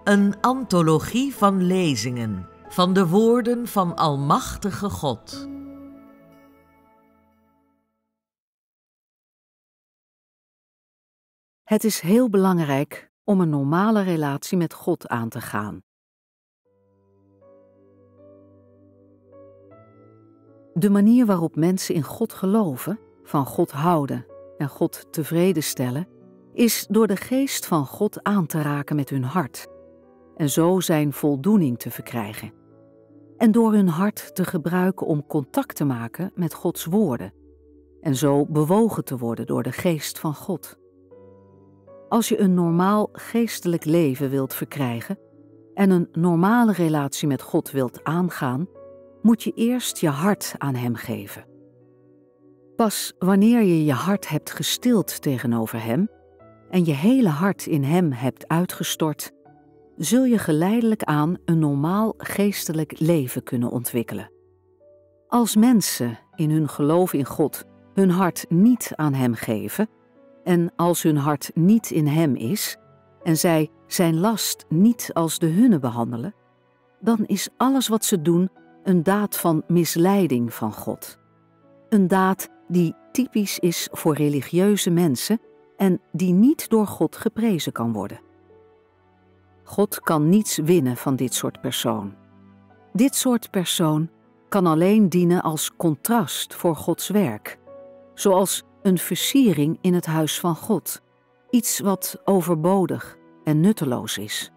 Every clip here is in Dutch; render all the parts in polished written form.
Een antologie van lezingen van de woorden van Almachtige God. Het is heel belangrijk om een normale relatie met God aan te gaan. De manier waarop mensen in God geloven, van God houden en God tevreden stellen, is door de geest van God aan te raken met hun hart en zo zijn voldoening te verkrijgen. En door hun hart te gebruiken om contact te maken met Gods woorden en zo bewogen te worden door de geest van God. Als je een normaal geestelijk leven wilt verkrijgen en een normale relatie met God wilt aangaan, moet je eerst je hart aan Hem geven. Pas wanneer je je hart hebt gestild tegenover Hem en je hele hart in Hem hebt uitgestort, zul je geleidelijk aan een normaal geestelijk leven kunnen ontwikkelen. Als mensen in hun geloof in God hun hart niet aan Hem geven, en als hun hart niet in Hem is, en zij zijn last niet als de hunne behandelen, dan is alles wat ze doen een daad van misleiding van God. Een daad die typisch is voor religieuze mensen en die niet door God geprezen kan worden. God kan niets winnen van dit soort persoon. Dit soort persoon kan alleen dienen als contrast voor Gods werk, zoals een versiering in het huis van God, iets wat overbodig en nutteloos is.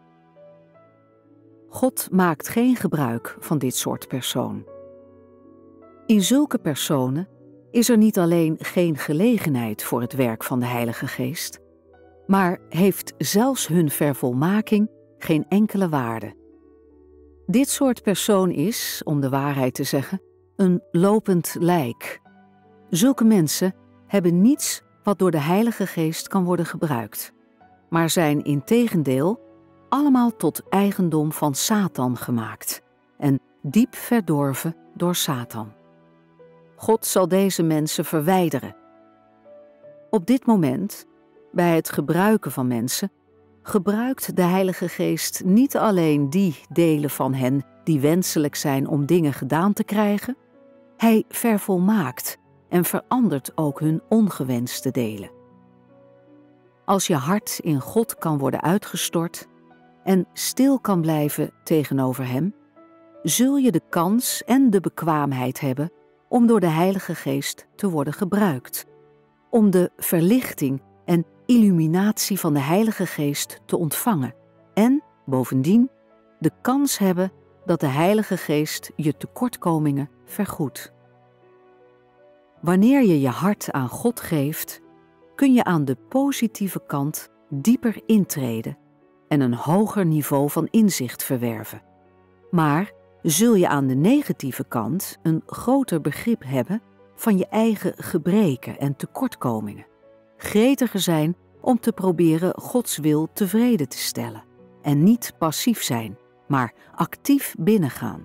God maakt geen gebruik van dit soort persoon. In zulke personen is er niet alleen geen gelegenheid voor het werk van de Heilige Geest, maar heeft zelfs hun vervolmaking geen enkele waarde. Dit soort persoon is, om de waarheid te zeggen, een lopend lijk. Zulke mensen hebben niets wat door de Heilige Geest kan worden gebruikt, maar zijn integendeel allemaal tot eigendom van Satan gemaakt en diep verdorven door Satan. God zal deze mensen verwijderen. Op dit moment, bij het gebruiken van mensen, gebruikt de Heilige Geest niet alleen die delen van hen die wenselijk zijn om dingen gedaan te krijgen, Hij vervolmaakt en verandert ook hun ongewenste delen. Als je hart in God kan worden uitgestort en stil kan blijven tegenover Hem, zul je de kans en de bekwaamheid hebben om door de Heilige Geest te worden gebruikt, om de verlichting en illuminatie van de Heilige Geest te ontvangen en, bovendien, de kans hebben dat de Heilige Geest je tekortkomingen vergoedt. Wanneer je je hart aan God geeft, kun je aan de positieve kant dieper intreden en een hoger niveau van inzicht verwerven. Maar zul je aan de negatieve kant een groter begrip hebben van je eigen gebreken en tekortkomingen, gretiger zijn om te proberen Gods wil tevreden te stellen en niet passief zijn, maar actief binnengaan.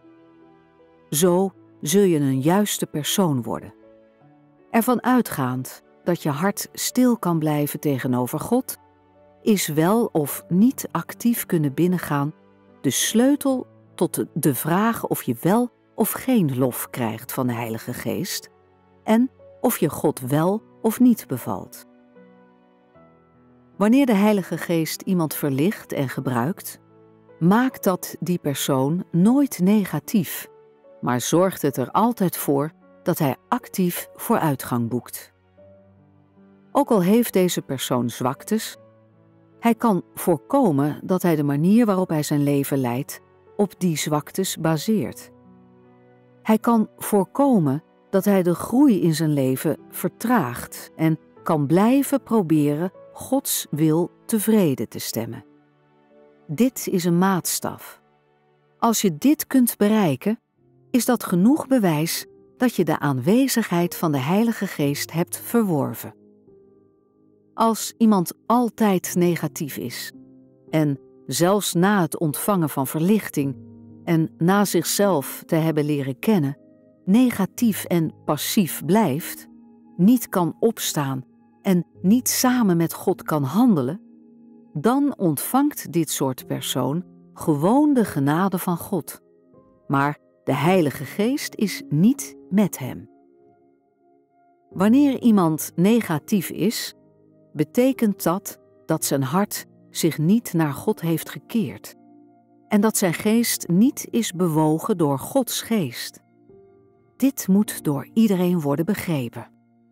Zo zul je een juiste persoon worden. Ervan uitgaand dat je hart stil kan blijven tegenover God, is wel of niet actief kunnen binnengaan de sleutel tot de vraag of je wel of geen lof krijgt van de Heilige Geest en of je God wel of niet bevalt. Wanneer de Heilige Geest iemand verlicht en gebruikt, maakt dat die persoon nooit negatief, maar zorgt het er altijd voor dat hij actief vooruitgang boekt. Ook al heeft deze persoon zwaktes, hij kan voorkomen dat hij de manier waarop hij zijn leven leidt op die zwaktes baseert. Hij kan voorkomen dat hij de groei in zijn leven vertraagt en kan blijven proberen Gods wil tevreden te stemmen. Dit is een maatstaf. Als je dit kunt bereiken, is dat genoeg bewijs dat je de aanwezigheid van de Heilige Geest hebt verworven. Als iemand altijd negatief is en zelfs na het ontvangen van verlichting en na zichzelf te hebben leren kennen, negatief en passief blijft, niet kan opstaan en niet samen met God kan handelen, dan ontvangt dit soort persoon gewoon de genade van God. Maar de Heilige Geest is niet met hem. Wanneer iemand negatief is, betekent dat zijn hart zich niet naar God heeft gekeerd en dat zijn geest niet is bewogen door Gods geest. Dit moet door iedereen worden begrepen.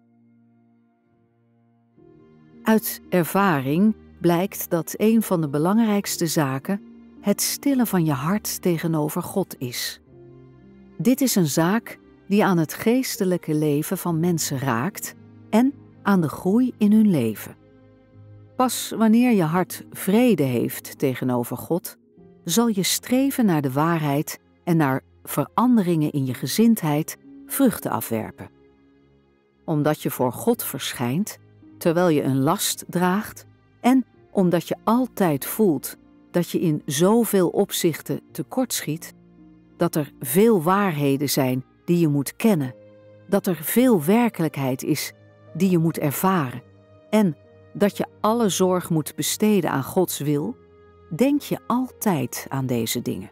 Uit ervaring blijkt dat een van de belangrijkste zaken het stillen van je hart tegenover God is. Dit is een zaak die aan het geestelijke leven van mensen raakt en aan de groei in hun leven. Pas wanneer je hart vrede heeft tegenover God, zal je streven naar de waarheid en naar veranderingen in je gezindheid vruchten afwerpen. Omdat je voor God verschijnt, terwijl je een last draagt, en omdat je altijd voelt dat je in zoveel opzichten tekortschiet, dat er veel waarheden zijn die je moet kennen, dat er veel werkelijkheid is die je moet ervaren en dat je alle zorg moet besteden aan Gods wil, denk je altijd aan deze dingen.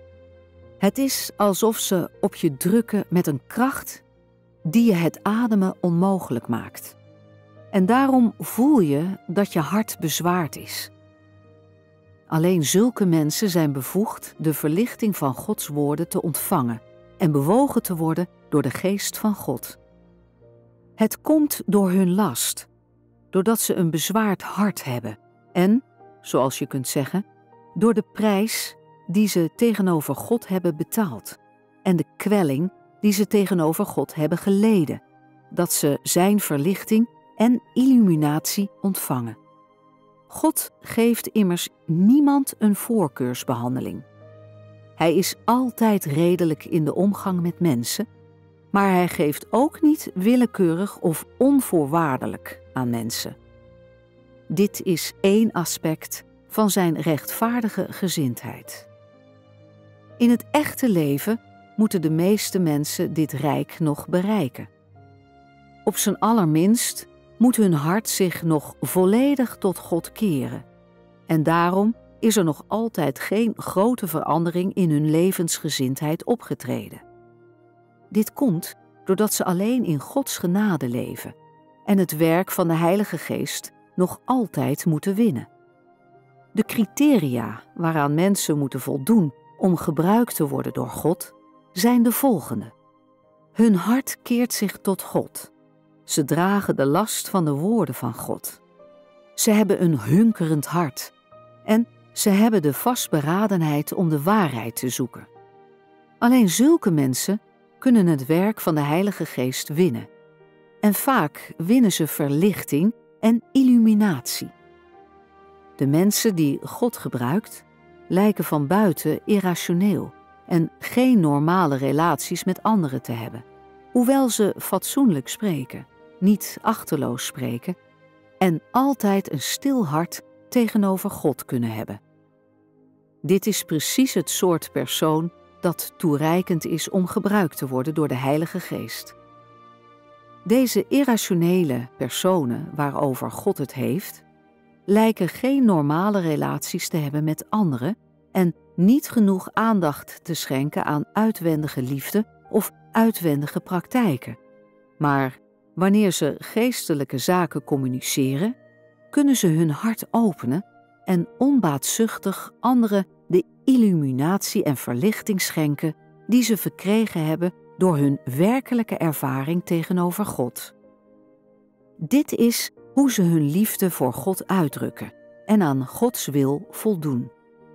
Het is alsof ze op je drukken met een kracht die je het ademen onmogelijk maakt. En daarom voel je dat je hart bezwaard is. Alleen zulke mensen zijn bevoegd de verlichting van Gods woorden te ontvangen en bewogen te worden door de geest van God. Het komt door hun last, doordat ze een bezwaard hart hebben en, zoals je kunt zeggen, door de prijs die ze tegenover God hebben betaald en de kwelling die ze tegenover God hebben geleden, dat ze zijn verlichting en illuminatie ontvangen. God geeft immers niemand een voorkeursbehandeling. Hij is altijd redelijk in de omgang met mensen, maar hij geeft ook niet willekeurig of onvoorwaardelijk aan mensen. Dit is één aspect van zijn rechtvaardige gezindheid. In het echte leven moeten de meeste mensen dit rijk nog bereiken. Op zijn allerminst moet hun hart zich nog volledig tot God keren. En daarom is er nog altijd geen grote verandering in hun levensgezindheid opgetreden. Dit komt doordat ze alleen in Gods genade leven en het werk van de Heilige Geest nog altijd moeten winnen. De criteria waaraan mensen moeten voldoen om gebruikt te worden door God zijn de volgende. Hun hart keert zich tot God. Ze dragen de last van de woorden van God. Ze hebben een hunkerend hart en ze hebben de vastberadenheid om de waarheid te zoeken. Alleen zulke mensen kunnen het werk van de Heilige Geest winnen. En vaak winnen ze verlichting en illuminatie. De mensen die God gebruikt, lijken van buiten irrationeel en geen normale relaties met anderen te hebben, hoewel ze fatsoenlijk spreken, niet achterloos spreken en altijd een stil hart tegenover God kunnen hebben. Dit is precies het soort persoon dat toereikend is om gebruikt te worden door de Heilige Geest. Deze irrationele personen waarover God het heeft, lijken geen normale relaties te hebben met anderen en niet genoeg aandacht te schenken aan uitwendige liefde of uitwendige praktijken. Maar wanneer ze geestelijke zaken communiceren, kunnen ze hun hart openen en onbaatzuchtig anderen de illuminatie en verlichting schenken die ze verkregen hebben door hun werkelijke ervaring tegenover God. Dit is hoe ze hun liefde voor God uitdrukken en aan Gods wil voldoen.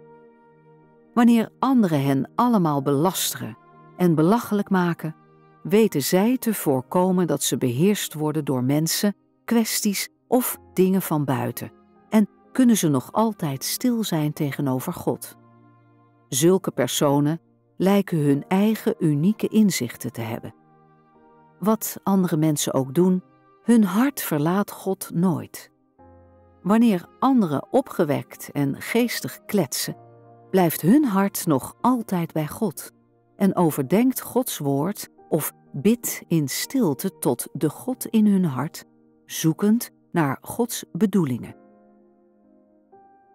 Wanneer anderen hen allemaal belasteren en belachelijk maken, weten zij te voorkomen dat ze beheerst worden door mensen, kwesties of dingen van buiten en kunnen ze nog altijd stil zijn tegenover God. Zulke personen lijken hun eigen unieke inzichten te hebben. Wat andere mensen ook doen, hun hart verlaat God nooit. Wanneer anderen opgewekt en geestig kletsen, blijft hun hart nog altijd bij God en overdenkt Gods woord of bidt in stilte tot de God in hun hart, zoekend naar Gods bedoelingen.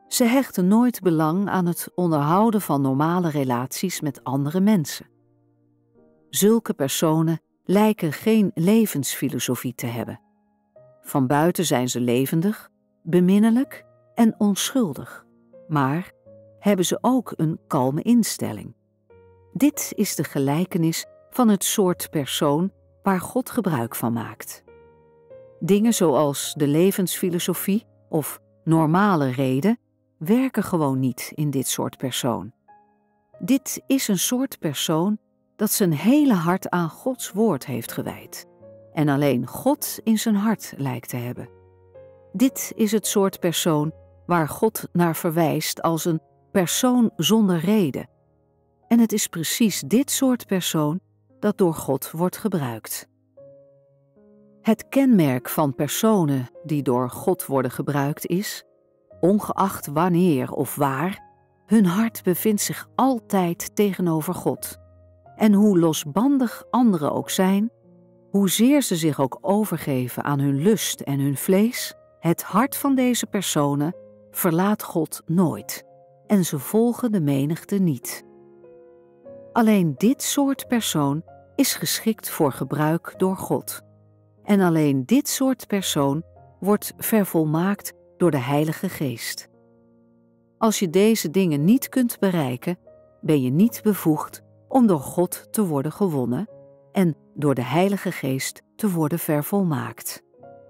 Ze hechten nooit belang aan het onderhouden van normale relaties met andere mensen. Zulke personen lijken geen levensfilosofie te hebben. Van buiten zijn ze levendig, beminnelijk en onschuldig, maar hebben ze ook een kalme instelling. Dit is de gelijkenis van het soort persoon waar God gebruik van maakt. Dingen zoals de levensfilosofie of normale reden werken gewoon niet in dit soort persoon. Dit is een soort persoon dat zijn hele hart aan Gods woord heeft gewijd en alleen God in zijn hart lijkt te hebben. Dit is het soort persoon waar God naar verwijst als een persoon zonder reden. En het is precies dit soort persoon dat door God wordt gebruikt. Het kenmerk van personen die door God worden gebruikt is, ongeacht wanneer of waar, hun hart bevindt zich altijd tegenover God. En hoe losbandig anderen ook zijn, hoezeer ze zich ook overgeven aan hun lust en hun vlees, het hart van deze personen verlaat God nooit en ze volgen de menigte niet. Alleen dit soort persoon is geschikt voor gebruik door God. En alleen dit soort persoon wordt vervolmaakt door de Heilige Geest. Als je deze dingen niet kunt bereiken, ben je niet bevoegd om door God te worden gewonnen en door de Heilige Geest te worden vervolmaakt.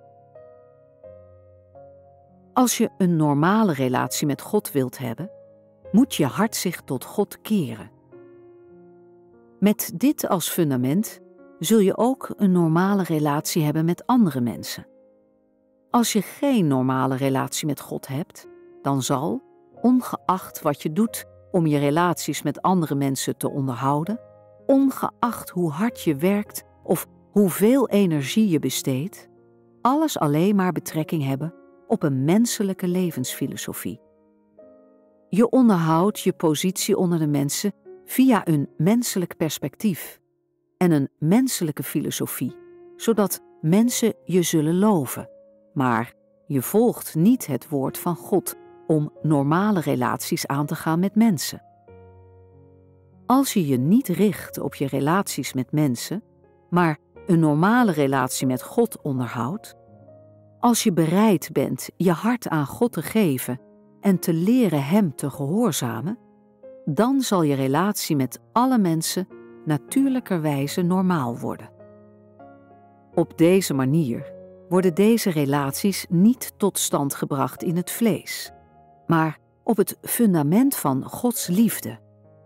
Als je een normale relatie met God wilt hebben, moet je hart zich tot God keren. Met dit als fundament zul je ook een normale relatie hebben met andere mensen. Als je geen normale relatie met God hebt, dan zal, ongeacht wat je doet om je relaties met andere mensen te onderhouden, ongeacht hoe hard je werkt of hoeveel energie je besteedt, alles alleen maar betrekking hebben op een menselijke levensfilosofie. Je onderhoudt je positie onder de mensen via een menselijk perspectief en een menselijke filosofie, zodat mensen je zullen loven. Maar je volgt niet het woord van God om normale relaties aan te gaan met mensen. Als je je niet richt op je relaties met mensen, maar een normale relatie met God onderhoudt, als je bereid bent je hart aan God te geven en te leren Hem te gehoorzamen, dan zal je relatie met alle mensen natuurlijkerwijze normaal worden. Op deze manier worden deze relaties niet tot stand gebracht in het vlees, maar op het fundament van Gods liefde.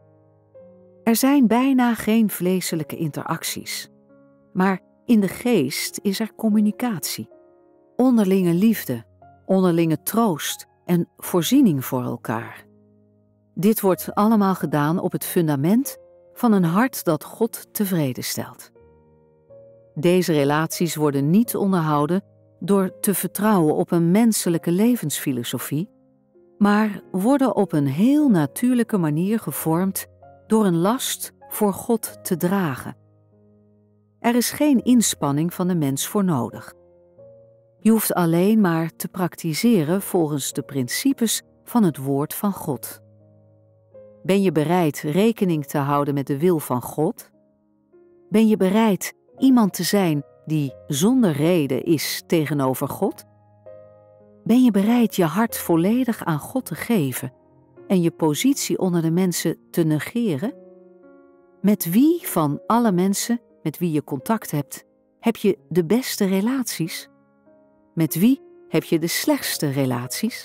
Er zijn bijna geen vleeselijke interacties, maar in de geest is er communicatie, onderlinge liefde, onderlinge troost en voorziening voor elkaar. Dit wordt allemaal gedaan op het fundament van een hart dat God tevreden stelt. Deze relaties worden niet onderhouden door te vertrouwen op een menselijke levensfilosofie, maar worden op een heel natuurlijke manier gevormd door een last voor God te dragen. Er is geen inspanning van de mens voor nodig. Je hoeft alleen maar te praktiseren volgens de principes van het woord van God. Ben je bereid rekening te houden met de wil van God? Ben je bereid iemand te zijn die zonder reden is tegenover God? Ben je bereid je hart volledig aan God te geven en je positie onder de mensen te negeren? Met wie van alle mensen met wie je contact hebt, heb je de beste relaties? Met wie heb je de slechtste relaties?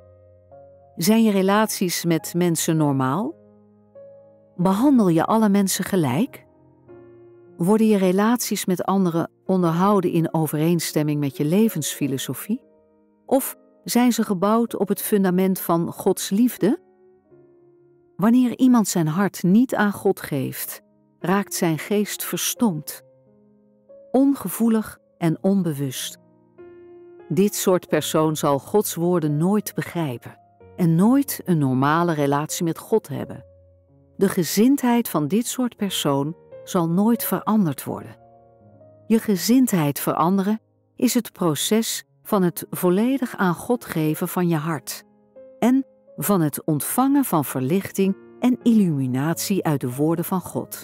Zijn je relaties met mensen normaal? Behandel je alle mensen gelijk? Worden je relaties met anderen onderhouden in overeenstemming met je levensfilosofie? Of zijn ze gebouwd op het fundament van Gods liefde? Wanneer iemand zijn hart niet aan God geeft, raakt zijn geest verstomd, ongevoelig en onbewust. Dit soort persoon zal Gods woorden nooit begrijpen en nooit een normale relatie met God hebben. De gezindheid van dit soort persoon zal nooit veranderd worden. Je gezindheid veranderen is het proces van het volledig aan God geven van je hart en van het ontvangen van verlichting en illuminatie uit de woorden van God.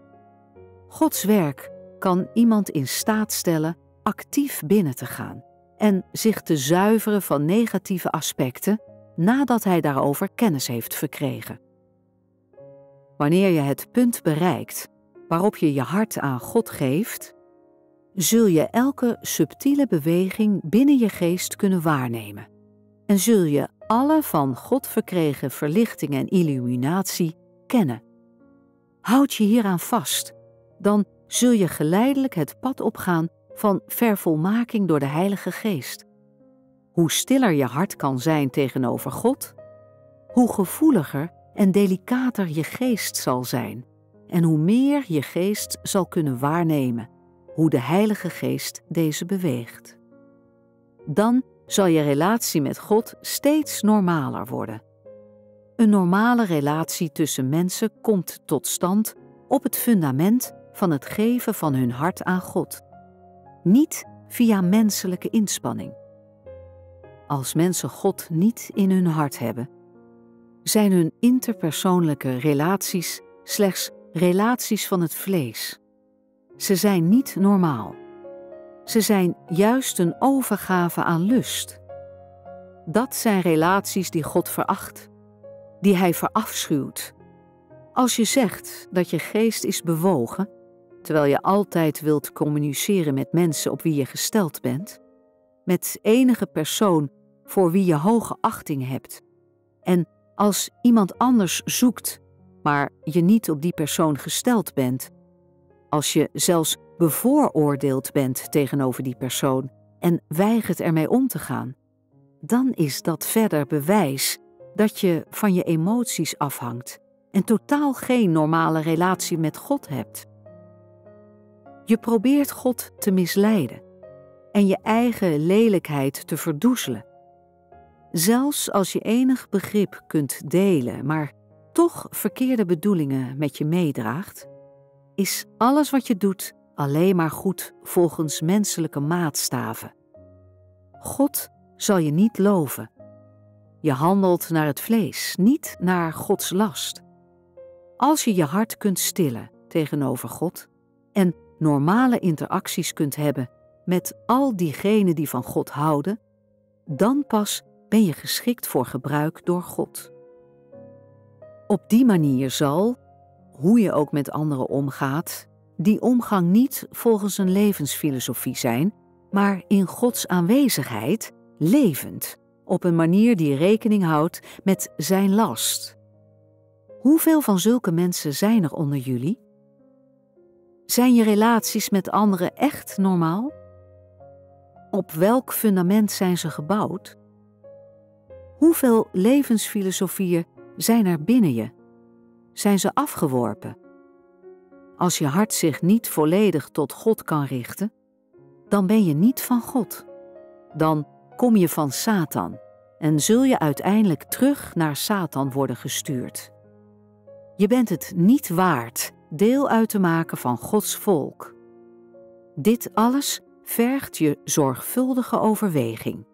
Gods werk kan iemand in staat stellen actief binnen te gaan en zich te zuiveren van negatieve aspecten nadat hij daarover kennis heeft verkregen. Wanneer je het punt bereikt waarop je je hart aan God geeft, zul je elke subtiele beweging binnen je geest kunnen waarnemen en zul je alle van God verkregen verlichting en illuminatie kennen. Houd je hieraan vast, dan zul je geleidelijk het pad opgaan van vervolmaking door de Heilige Geest. Hoe stiller je hart kan zijn tegenover God, hoe gevoeliger en delicater je geest zal zijn en hoe meer je geest zal kunnen waarnemen hoe de Heilige Geest deze beweegt. Dan zal je relatie met God steeds normaler worden. Een normale relatie tussen mensen komt tot stand op het fundament van het geven van hun hart aan God, niet via menselijke inspanning. Als mensen God niet in hun hart hebben, zijn hun interpersoonlijke relaties slechts relaties van het vlees. Ze zijn niet normaal. Ze zijn juist een overgave aan lust. Dat zijn relaties die God veracht, die Hij verafschuwt. Als je zegt dat je geest is bewogen, terwijl je altijd wilt communiceren met mensen op wie je gesteld bent, met enige persoon voor wie je hoge achting hebt, en als iemand anders zoekt, maar je niet op die persoon gesteld bent, als je zelfs bevooroordeeld bent tegenover die persoon en weigert ermee om te gaan, dan is dat verder bewijs dat je van je emoties afhangt en totaal geen normale relatie met God hebt. Je probeert God te misleiden en je eigen lelijkheid te verdoezelen. Zelfs als je enig begrip kunt delen, maar toch verkeerde bedoelingen met je meedraagt, is alles wat je doet alleen maar goed volgens menselijke maatstaven. God zal je niet loven. Je handelt naar het vlees, niet naar Gods last. Als je je hart kunt stillen tegenover God en normale interacties kunt hebben met al diegenen die van God houden, dan pas ben je geschikt voor gebruik door God. Op die manier zal, hoe je ook met anderen omgaat, die omgang niet volgens een levensfilosofie zijn, maar in Gods aanwezigheid, levend, op een manier die rekening houdt met zijn last. Hoeveel van zulke mensen zijn er onder jullie? Zijn je relaties met anderen echt normaal? Op welk fundament zijn ze gebouwd? Hoeveel levensfilosofieën zijn er binnen je? Zijn ze afgeworpen? Als je hart zich niet volledig tot God kan richten, dan ben je niet van God. Dan kom je van Satan en zul je uiteindelijk terug naar Satan worden gestuurd. Je bent het niet waard deel uit te maken van Gods volk. Dit alles vergt je zorgvuldige overweging.